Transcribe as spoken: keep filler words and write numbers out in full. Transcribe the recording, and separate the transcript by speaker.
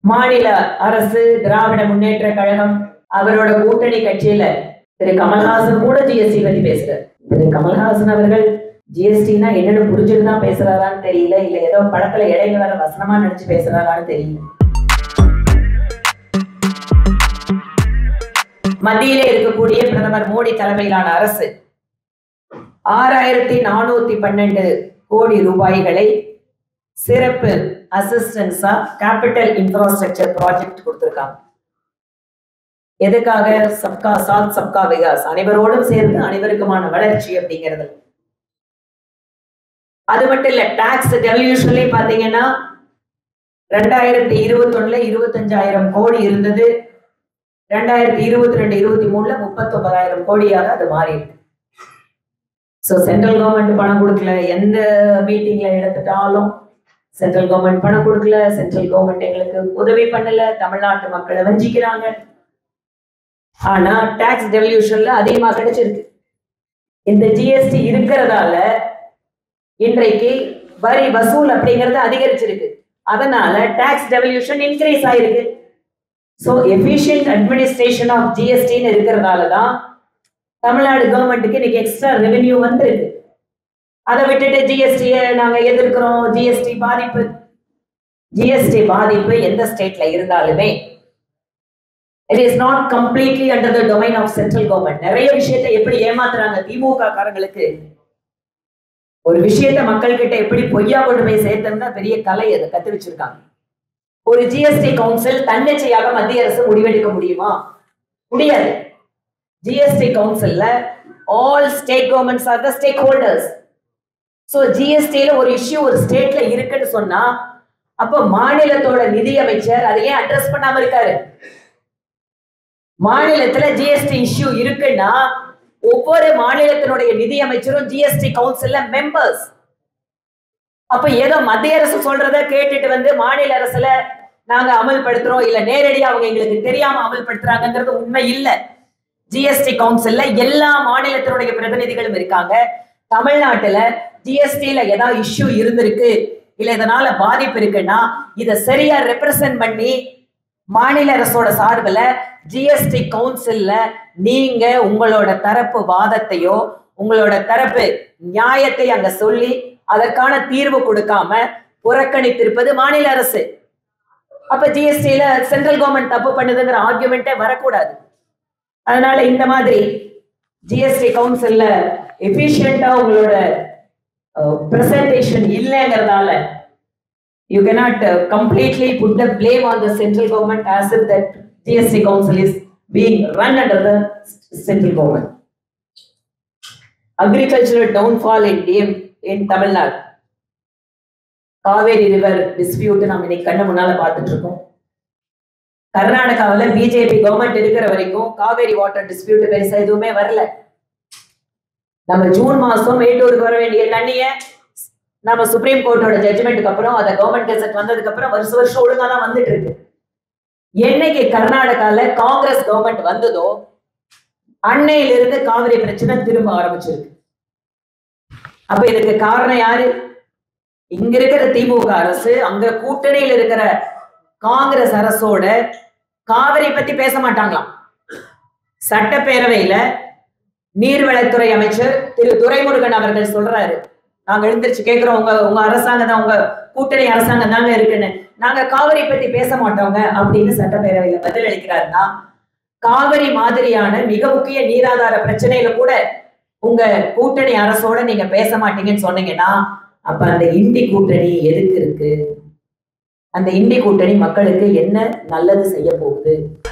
Speaker 1: மாநில அரசு திராவிட முன்னேற்ற கழகம் அவரோட கூட்டணி கட்சியில திரு கமல்ஹாசன் கூட ஜிஎஸ்டி பத்தி பேசுறாரு. திரு கமல்ஹாசன் அவர்கள் ஜிஎஸ்டினா என்னன்னு புரிஞ்சுட்டுதான் பேசுறாரான்னு தெரியல, இல்ல ஏதோ படத்துல இடையில வர வசனமா நினைச்சு பேசுறாரான்னு தெரியல. மத்தியிலே இருக்கக்கூடிய பிரதமர் மோடி தலைமையிலான அரசு ஆறாயிரத்தி நானூத்தி பன்னெண்டு கோடி ரூபாய்களை சிறப்பு அசிஸ்டன்ஸா கேபிட்டல் இன்ஃப்ராஸ்ட்ரக்சர் ப்ராஜெக்ட் கொடுத்திருக்காங்க. எதுக்காக? சப்கா சாத் சப்கா விகாஸ், அனைவரோடும் சேர்ந்து அனைவருக்குமான வளர்ச்சி அப்படிங்கிறது. அது மட்டும் இல்ல, டாக்ஸ் டெவல்யூஷன்லயும் பாத்தீங்கன்னா ரெண்டாயிரத்தி இருபத்தி ஒண்ணுல இருபத்தஞ்சாயிரம் கோடி இருந்தது. ரெண்டாயிரத்தி இருபத்தி ரெண்டு இருபத்தி மூணுல முப்பத்தி ஒன்பதாயிரம் கோடியாக அது மாறி இருக்கு. சோ சென்ட்ரல் கவர்மெண்ட் பணம் கொடுக்கல. எந்த மீட்டிங்ல எடுத்துட்டாலும் சென்ட்ரல் கவர்மெண்ட் பணம் கொடுக்கல, சென்ட்ரல் கவர்மெண்ட் எங்களுக்கு உதவி பண்ணல, தமிழ்நாட்டு மக்களை வஞ்சிக்கிறாங்க. ஆனா டாக்ஸ் டெவல்யூஷன்ல அதிகமா கிடைச்சிருக்கு. இந்த ஜிஎஸ்டி இருக்கிறதால இன்றைக்கு வரி வசூல் அப்படிங்கிறது அதிகரிச்சிருக்கு. அதனால டாக்ஸ் டெவல்யூஷன் இன்க்ரீஸ் ஆயிருக்கு. சோ எஃபிஷியன்ட் அட்மினிஸ்ட்ரேஷன் ஆஃப் ஜிஎஸ்டின்னு இருக்கிறதாலதான் தமிழ்நாடு கவர்மெண்ட்டுக்கு இன்னைக்கு எக்ஸ்ட்ரா ரெவென்யூ வந்திருக்கு. அதை விட்டுட்டு ஜிஎஸ்டியை நாங்க எதிர்க்கிறோம், ஜிஎஸ்டி பாதிப்பு. ஜிஎஸ்டி பாதிப்பு எந்த ஸ்டேட்ல இருந்தாலுமே it is not completely under the domain of central government. நிறைய விஷயத்தை எப்படி ஏமாத்துறாங்க திமுக காரங்களுக்கு. ஒரு விஷயத்த மக்கள் கிட்ட எப்படி பொய்யா கொண்டு போய் சேர்த்தா பெரிய கலை அதை கத்து வச்சிருக்காங்க. ஒரு ஜிஎஸ்டி கவுன்சில் தன்னிச்சையாக மத்திய அரசு முடிவெடுக்க முடியுமா? முடியாது. ஜிஎஸ்டி கவுன்சில்ல all state governments are the stakeholders. So ஜிஎஸ்டில ஒரு இஷ்யூ ஒரு ஸ்டேட்ல இருக்குன்னு சொன்னா அப்ப மாநிலத்தோட நிதி அமைச்சர் அதை ஏன் அட்ரஸ் பண்ணாம இருக்காரு? மாநிலத்துல ஜிஎஸ்டி இஷ்யூ இருக்குன்னா ஒவ்வொரு மாநிலத்தினுடைய நிதி அமைச்சரும் ஜிஎஸ்டி கவுன்சில்ல மெம்பர்ஸ். அப்ப ஏதோ மத்திய அரசு சொல்றத கேட்டுட்டு வந்து மாநில அரசுல நாங்க அமல்படுத்துறோம், இல்ல நேரடியா அவங்க எங்களுக்கு தெரியாம அமல்படுத்துறாங்கிறது உண்மை இல்ல. ஜிஎஸ்டி கவுன்சில்ல எல்லா மாநிலத்தினுடைய பிரதிநிதிகளும் இருக்காங்க. தமிழ்நாட்டுல ஜிஎஸ்டில ஏதாவது இஷ்யூ இருந்திருக்கு, இல்ல இதனால பாதிப்பு இருக்குன்னா இதை சரியா ரெப்ரசன்ட் பண்ணி மாநில அரசோட சார்பில் ஜிஎஸ்டி கவுன்சில்ல நீங்க உங்களோட தரப்பு வாதத்தையோ உங்களோட தரப்பு நியாயத்தை அங்க சொல்லி அதற்கான தீர்வு கொடுக்காம புறக்கணித்திருப்பது மாநில அரசு. அப்ப ஜிஎஸ்டில சென்ட்ரல் கவர்மெண்ட் தப்பு பண்ணுதுங்கிற ஆர்குமெண்டே வரக்கூடாது. அதனால இந்த மாதிரி ஜிஎஸ்டி கவுன்சில்ல எஃபிஷியண்டா உங்களோட பிரசன்டேஷன் இல்லைங்கிறதால you cannot uh, completely put the blame on the central government as if that G S T council is being run under the central government. Agricultural downfall in D M in Tamil Nadu. Kaveri river dispute நாம் இன்னைக்கு கண்ணு முன்னால பார்த்துட்டு இருக்கோம். கர்நாடகாவில் BJP government இருக்கிற வரைக்கும் Kaveri water dispute பெருசா எதுவுமே வரல. நம்ம ஜூன் மாசம் மேட்டூருக்கு வர வேண்டிய தண்ணிய நம்ம சுப்ரீம் கோர்ட்டோட ஜட்ஜ்மெண்ட்டுக்கு அப்புறம் அதை கவர்மெண்ட் கெசட் வந்ததுக்கு அப்புறம் வருஷம் வருஷம் ஒழுங்கா தான் வந்துட்டு இருக்கு. என்னைக்கு கர்நாடகால காங்கிரஸ் கவர்மெண்ட் வந்ததோ அன்னையிலிருந்து காவிரி பிரச்சனை திரும்ப ஆரம்பிச்சிருக்கு. அப்ப இதுக்கு காரணம் யாரு? இங்க இருக்கிற திமுக அரசு, அங்க கூட்டணியில் இருக்கிற காங்கிரஸ் அரசோட காவிரி பத்தி பேச மாட்டாங்களாம். சட்டப்பேரவையில நீர்வளத்துறை அமைச்சர் திரு துரைமுருகன் அவர்கள் சொல்றாரு, நாங்க எழுந்திருச்சு கேட்கிறோம், உங்க உங்க அரசாங்கம் தான், உங்க கூட்டணி அரசாங்கம் தாங்க இருக்குன்னு, நாங்க காவிரி பத்தி பேச மாட்டோங்க அப்படின்னு சட்டப்பேரவையில பதில் அளிக்கிறாருன்னா, காவிரி மாதிரியான மிக முக்கிய நீராதார பிரச்சனையில கூட உங்க கூட்டணி அரசோட நீங்க பேச மாட்டீங்கன்னு சொன்னீங்கன்னா அப்ப அந்த இண்டி கூட்டணி எதுக்கு இருக்கு? அந்த இண்டி கூட்டணி மக்களுக்கு என்ன நல்லது செய்ய போகுது?